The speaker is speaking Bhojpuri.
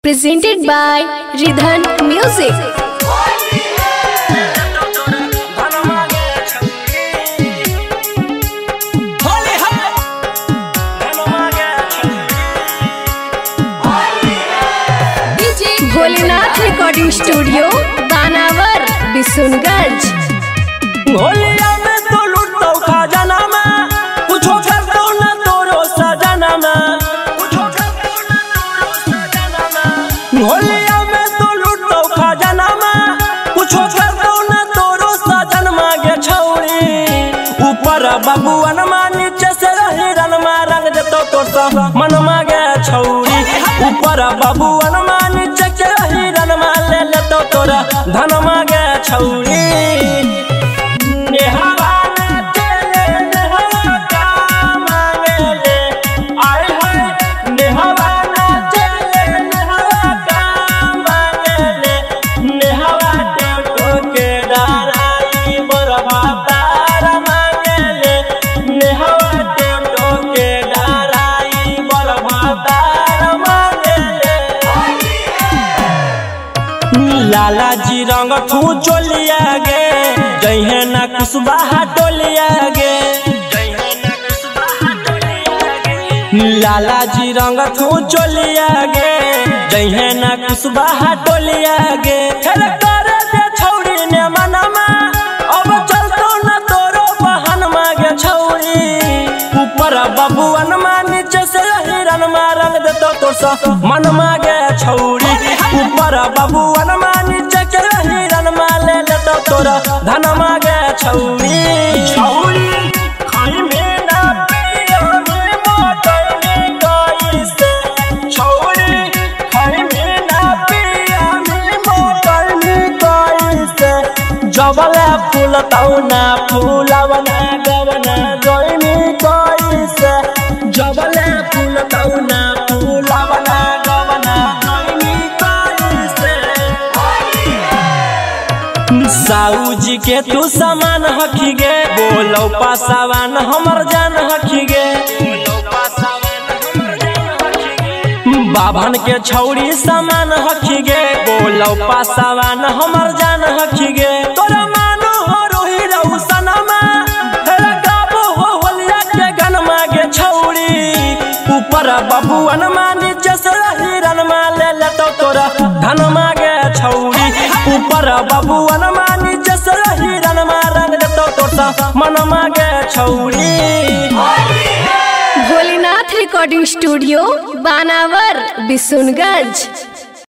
presented by Ridhan Music. Bholenath recording studio Banawar Bishunganj. होलिया में तो लूटो खजाना में कुछ कर दो ना तोरो सजना में होलिया में तो लूटो खजाना में कुछ कर दो ना तोरो सजन मांगे छौड़ी ऊपर बबुअन मा नीचे से हिरन मा रंग देतो तोर सा मन मांगे छौड़ी ऊपर बबुअन मा नीचे के हिरन मा ले लेतो तोरा धन मांगे छौड़ी लाला जी रंग तू चोलिया गे जहे ना कुशवाहा टोलिया गे लाला जी रंग तू चोलिया गे जहे ना कुशवाहा टोलिया गे खेल कर दे छौड़ी ने मनमा अब चलतो ना तोरो बहन मागे छौड़ी ऊपर बबुअन मा नीचे से हिरन मा रंग देतो तोर सा मन मागे छौड़ी ऊपर बबुअन मा नीचे के हिरन मा ले लेतो तोरा धन मागे छौड़ी छौड़ी खाई में ना पियो में मोटई में कैसे छौड़ी खाई में ना पियो में मोटई में कैसे जबला फूल तौ ना फूलवना गवना जोई में कैसे जबला फूल तौ ना फूलवना गवना जोई में कैसे साऊ जी के तू समान हखी गे बोलो पासावान हमर जान हखी गे बाभन के छौड़ी समान हखी गे बोलो पासावान हमर जान हखी गे तोरा मानो हो रोही रहू सनमा हेरा गाबो हो होलिया के गन मागे छौड़ी ऊपर बबुअन मा नीचे से हिरन मा ले लेतो तोरा धन मागे छौड़ी ऊपर बबुअन मा नीचे से हिरन मा रंग देतो तोर सा मन मागे छौड़ी। Bholenath recording studio Banawar Bishunganj.